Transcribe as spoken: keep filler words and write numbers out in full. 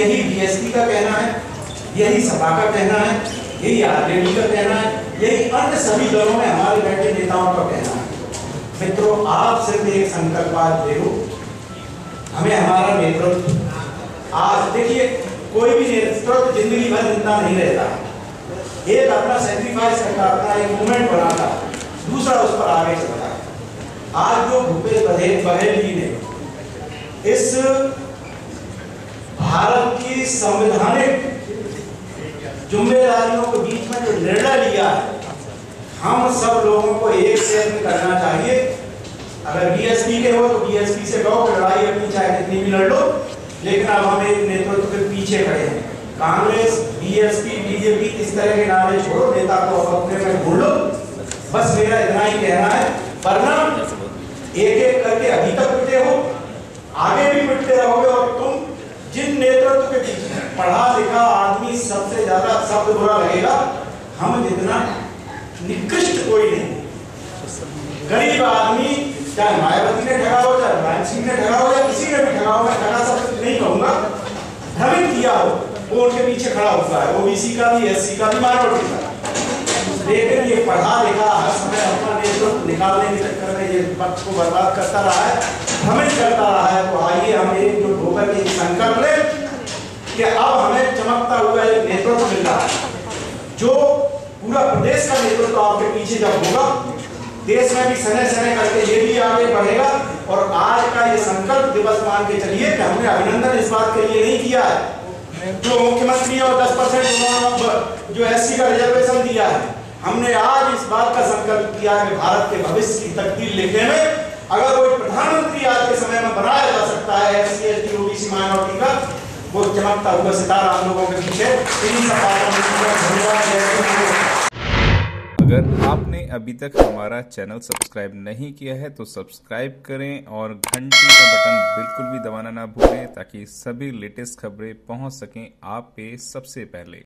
यही बीएसपी का कहना है, यही सपा का कहना है, यही आरजेडी का कहना है, यही अन्य सभी दलों में हमारे बैठे नेताओं का कहना है। मित्रों, आप सिर्फ एक संकल्प आज ले लो, हमें हमारा नेतृत्व, आज देखिए कोई भी नेतृत्व जिंदगी भर जिंदा नहीं रहता, एक अपना सेक्रीफाइस करता, अपना एक मूवमेंट बनाता, दूसरा उस पर आगे चलता है। आज जो भूपेश बघेल जी ने इस भारत की संवैधानिक जिम्मेदारियों के बीच में जो निर्णय लिया है, हम सब लोगों को एक प्रयत्न करना चाहिए। अगर बीएसपी के हो तो बीएसपी से गौ लड़ाई अपनी चाहे कितनी भी लड़ लो, लेकिन अब हम एक नेतृत्व के पीछे खड़े हैं। कांग्रेस, बीएसपी, बीजेपी इस तरह के नारे छोड़ो, नेता को अपने में ढूंढ लो, बस मेरा इतना ही कहना है। वरना एक एक करके अभी तक पिटे हो, आगे भी पिटते रहोगे, और तुम जिन नेतृत्व के पीछे पढ़ा लिखा आदमी सबसे ज्यादा शब्द बुरा लगेगा, हम जितना निकृष्ट कोई नहीं। गरीब आदमी, चाहे मायावती ने ठगा हो, चाहे राम सिंह ने ठगा हो, या किसी ने भी ठगा हो, मैं ठगा सब नहीं कहूंगा, भ्रमित किया हो, वो उनके पीछे खड़ा होता है, ओबीसी का भी, एससी का भी, माइनॉरिटी का। लेकिन ये पढ़ा लिखा हर समय अपना नेतृत्व निकालने के चक्कर में ये पक्ष को बर्बाद करता रहा है, भ्रमित करता रहा है। तो आइए हम एकजुट होकर एक संकल्प लें कि अब हमें चमकता हुआ एक नेतृत्व मिल रहा है, जो पूरा प्रदेश का नेतृत्व आपके पीछे जब होगा, देश में भी सने सने करके ये भी आगे बढ़ेगा। और आज का ये संकल्प दिवस मान के चलिए कि हमने अभिनंदन इस बात के लिए नहीं किया है जो मुख्यमंत्री और दस परसेंट जो एससी का रिजर्वेशन दिया है, हमने आज इस बात का संकल्प किया है कि भारत के भविष्य की तकदीर लिखने में अगर कोई प्रधानमंत्री आज के समय में बनाया जा सकता है एससी, एसटी, ओबीसी, माइनॉरिटी का, वो चमकता हुआ सितारा हम लोगों के पीछे। अगर आपने अभी तक हमारा चैनल सब्सक्राइब नहीं किया है तो सब्सक्राइब करें और घंटी का बटन बिल्कुल भी दबाना ना भूलें, ताकि सभी लेटेस्ट खबरें पहुंच सकें आप पे सबसे पहले।